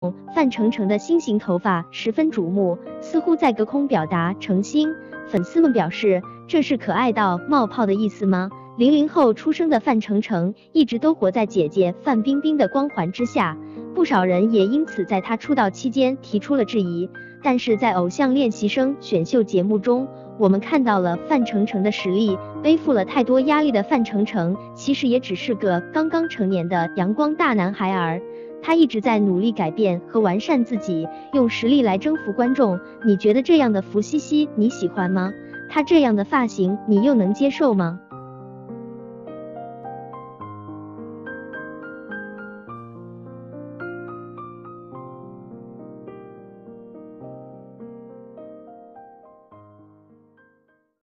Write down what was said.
范丞丞的新型头发十分瞩目，似乎在隔空表达诚心。粉丝们表示，这是可爱到冒泡的意思吗？00后出生的范丞丞一直都活在姐姐范冰冰的光环之下，不少人也因此在他出道期间提出了质疑。但是在偶像练习生选秀节目中，我们看到了范丞丞的实力。背负了太多压力的范丞丞，其实也只是个刚刚成年的阳光大男孩儿。他一直在努力改变和完善自己，用实力来征服观众。你觉得这样的福西西你喜欢吗？他这样的发型你又能接受吗？